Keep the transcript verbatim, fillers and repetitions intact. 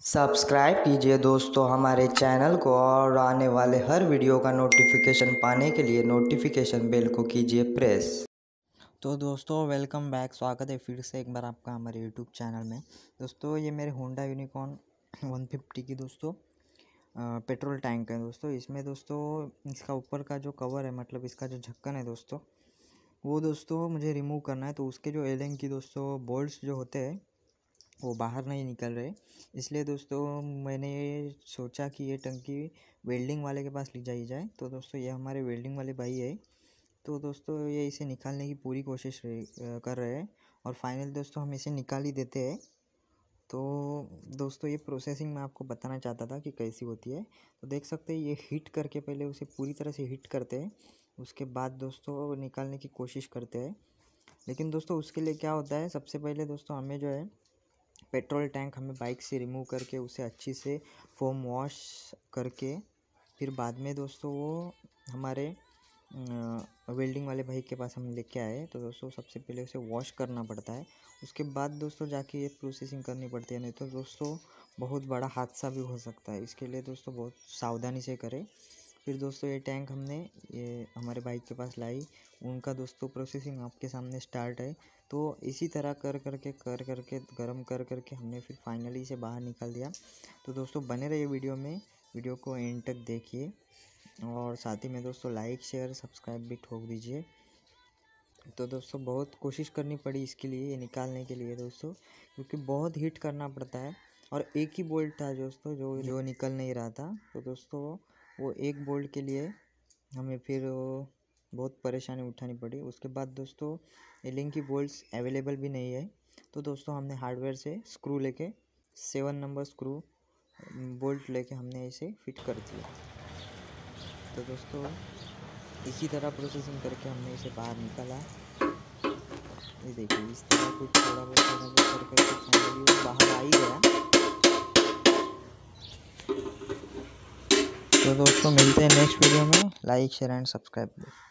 Subscribe कीजिए दोस्तों हमारे चैनल को और आने वाले हर वीडियो का नोटिफिकेशन पाने के लिए नोटिफिकेशन बेल को कीजिए प्रेस। तो दोस्तों वेलकम बैक, स्वागत है फिर से एक बार आपका हमारे यूट्यूब चैनल में। दोस्तों ये मेरे होंडा यूनिकॉर्न वन फिफ्टी की दोस्तों पेट्रोल टैंक है दोस्तों। इसमें दोस्तों इसका ऊपर का जो कवर है, मतलब इसका जो ढक्कन है दोस्तों, वो दोस्तों मुझे रिमूव करना है। तो उसके जो एलिंग की दोस्तों बोल्ट्स जो होते हैं वो बाहर नहीं निकल रहे, इसलिए दोस्तों मैंने सोचा कि ये टंकी वेल्डिंग वाले के पास ले जाई जाए। तो दोस्तों ये हमारे वेल्डिंग वाले भाई है, तो दोस्तों ये इसे निकालने की पूरी कोशिश कर रहे हैं और फाइनल दोस्तों हम इसे निकाल ही देते हैं। तो दोस्तों ये प्रोसेसिंग मैं आपको बताना चाहता था कि कैसी होती है। तो देख सकते हैं ये हीट करके पहले उसे पूरी तरह से हीट करते हैं, उसके बाद दोस्तों निकालने की कोशिश करते हैं। लेकिन दोस्तों उसके लिए क्या होता है, सबसे पहले दोस्तों हमें जो है पेट्रोल टैंक हमें बाइक से रिमूव करके उसे अच्छी से फोम वॉश करके फिर बाद में दोस्तों वो हमारे वेल्डिंग वाले भाई के पास हम लेके आए। तो दोस्तों सबसे पहले उसे वॉश करना पड़ता है, उसके बाद दोस्तों जाके ये प्रोसेसिंग करनी पड़ती है, नहीं तो दोस्तों बहुत बड़ा हादसा भी हो सकता है। इसके लिए दोस्तों बहुत सावधानी से करें। फिर दोस्तों ये टैंक हमने ये हमारे भाई के पास लाई, उनका दोस्तों प्रोसेसिंग आपके सामने स्टार्ट है। तो इसी तरह कर करके कर करके गर्म कर करके हमने फिर फाइनली इसे बाहर निकाल दिया। तो दोस्तों बने रहिए वीडियो में, वीडियो को एंड तक देखिए और साथ ही में दोस्तों लाइक शेयर सब्सक्राइब भी ठोक दीजिए। तो दोस्तों बहुत कोशिश करनी पड़ी इसके लिए, ये निकालने के लिए दोस्तों, क्योंकि बहुत हीट करना पड़ता है और एक ही बोल्ट था दोस्तों जो जो निकल नहीं रहा था। तो दोस्तों वो एक बोल्ट के लिए हमें फिर बहुत परेशानी उठानी पड़ी। उसके बाद दोस्तों एलिंग की बोल्ट्स अवेलेबल भी नहीं है, तो दोस्तों हमने हार्डवेयर से स्क्रू लेके सेवन नंबर स्क्रू बोल्ट लेके हमने इसे फिट कर दिया। तो दोस्तों इसी तरह प्रोसेसिंग करके हमने इसे बाहर निकाला। ये देखिए इस तरह कुछ थोड़ा बहुत थोड़ा बहुत कर करके फाइनली वो बाहर आ ही गया। तो दोस्तों मिलते हैं नेक्स्ट वीडियो में, लाइक शेयर एंड सब्सक्राइब।